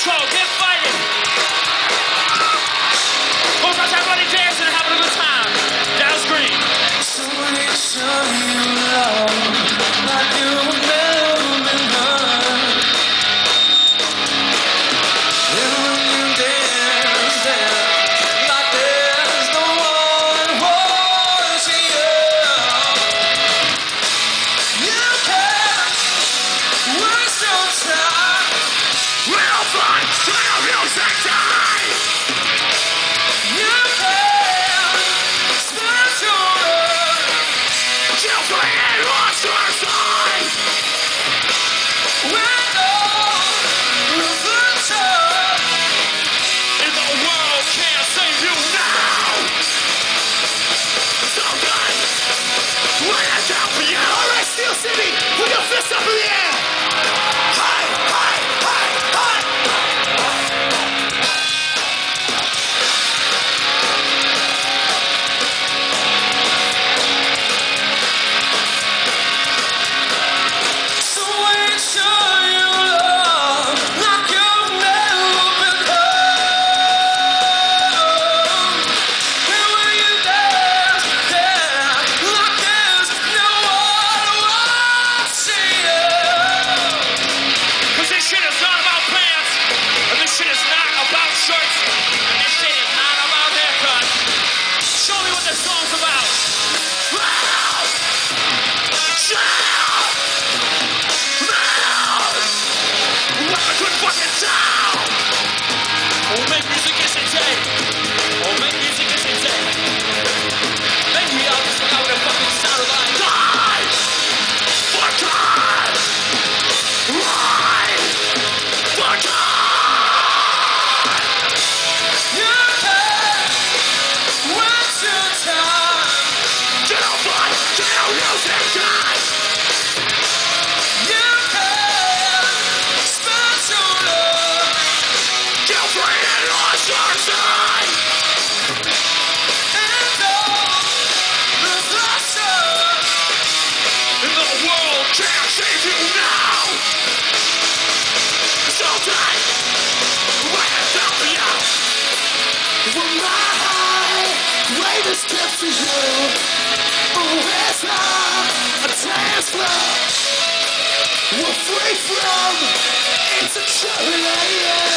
control, get fighting. Most of everybody dancing and having a good time. Dallas Green. Somebody show you love like you've never been hurt. And when you dance there, like there's no one watching you. You can't waste your time. Real fun, turn up music time. You can't spend your love. Kill for it, what's your side? When all the time. In the world can't save you now. So good. Lay it down for you. All right, Steel City, put your fists up in the air. High, high, high, high. So wait till you love like you've never been hurt. And when you dance there, like there's no one watching you. Cause this shit is not about pants, and this shit is not about shirts, and this shit is not about haircut. Show me what this song's about. What a good fucking sound! Oh, make music is insane. Oh, make music is insane. Maybe I'll just forgot what it fucking sounded like. Die! For God! Ride! For God! You can't waste your time. Get out, bud! Get out, music, guys! You can't spend your love. Get free and lost your side! And all the pressure. And the world can't save you now! So tight! Lay it down for you! For my greatest gift for you, it's not a dance floor. We're free from insecurity.